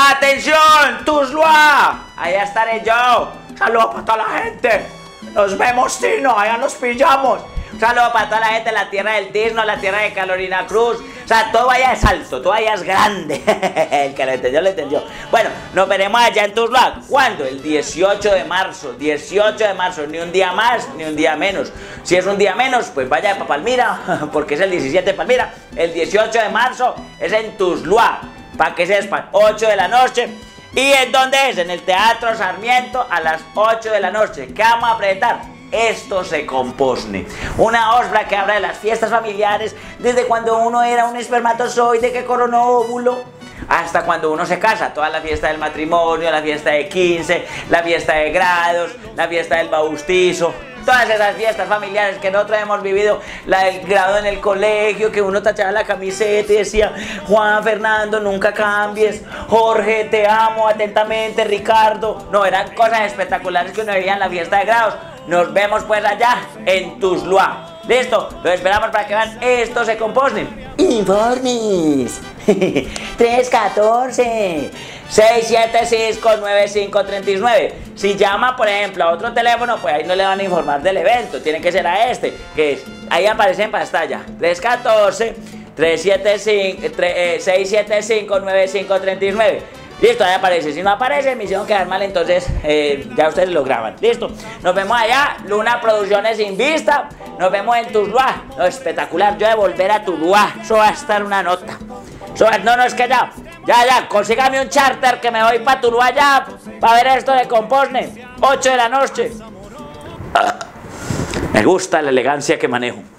¡Atención! ¡Tuzlua! Allá estaré yo. Saludos para toda la gente. Nos vemos, Tino. Allá nos pillamos. Saludos para toda la gente de la tierra del Tisno, la tierra de Carolina Cruz. O sea, todo allá es alto, todo allá es grande. El que lo entendió, lo entendió. Bueno, nos veremos allá en Tuzlua. ¿Cuándo? El 18 de marzo. 18 de marzo. Ni un día más, ni un día menos. Si es un día menos, pues vaya para Palmira, porque es el 17 de Palmira. El 18 de marzo es en Tuzlua. Para que sepan, 8 de la noche. ¿Y en dónde es? En el Teatro Sarmiento a las 8 de la noche. ¿Qué vamos a presentar? Esto se compone. Una obra que habla de las fiestas familiares, desde cuando uno era un espermatozoide que coronó óvulo, hasta cuando uno se casa. Toda la fiesta del matrimonio, la fiesta de 15, la fiesta de grados, la fiesta del bautizo. Todas esas fiestas familiares que nosotros hemos vivido, la del grado en el colegio, que uno tachaba la camiseta y decía: Juan Fernando, nunca cambies, Jorge, te amo atentamente, Ricardo. No, eran cosas espectaculares que uno veía en la fiesta de grados. Nos vemos pues allá en Tuzlua. Listo, lo esperamos para que vean Esto se compone. Informes 314 6759539. Si llama, por ejemplo, a otro teléfono, pues ahí no le van a informar del evento. Tiene que ser a este, que es, ahí aparece en pantalla: 314-675-9539. Listo, ahí aparece. Si no aparece, me hicieron quedar mal, entonces ya ustedes lo graban. Listo, nos vemos allá. Luna Producciones Sin Vista. Nos vemos en Tuzlua. No, espectacular, yo de volver a Tuzlua. Eso va a estar una nota. No, es que ya, consígame un charter que me voy para Tuluá ya, para ver esto de Compone. 8 de la noche. Me gusta la elegancia que manejo.